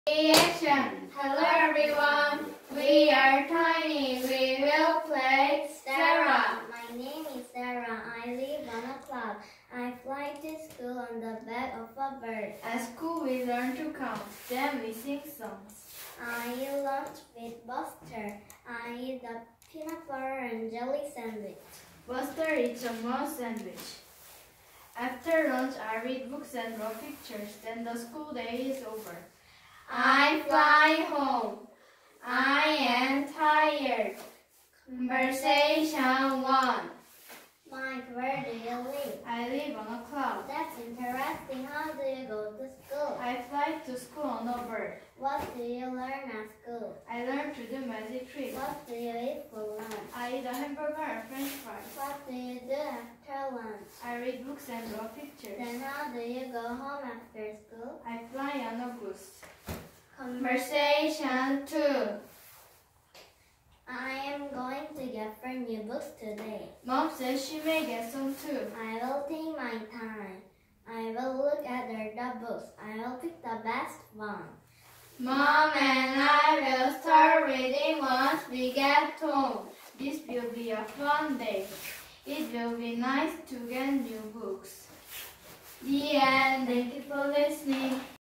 Action! Hello everyone, we are Tiny. We will play Sarah. My name is Sarah. I live on a cloud. I fly to school on the back of a bird. At school we learn to count, then we sing songs. I eat lunch with Buster. I eat a peanut butter and jelly sandwich. Buster eats a mouse sandwich. After lunch I read books and draw pictures, then the school day is over. I fly home. I am tired. Conversation 1. Mike, where do you live? I live on a cloud. That's interesting. How do you go to school? I fly to school on a bird. What do you learn at school? I learn to do magic tricks. What do you eat for lunch? I eat a hamburger and french fries. What do you do after lunch? I read books and draw pictures. Then how do you go home after school? I fly on a goose. Conversation 2. I am going to get 4 new books today. Mom says she may get some too. I will take my time. I will look at the books. I will pick the best one. Mom and I will start reading once we get home. This will be a fun day. It will be nice to get new books. The end. Thank you for listening.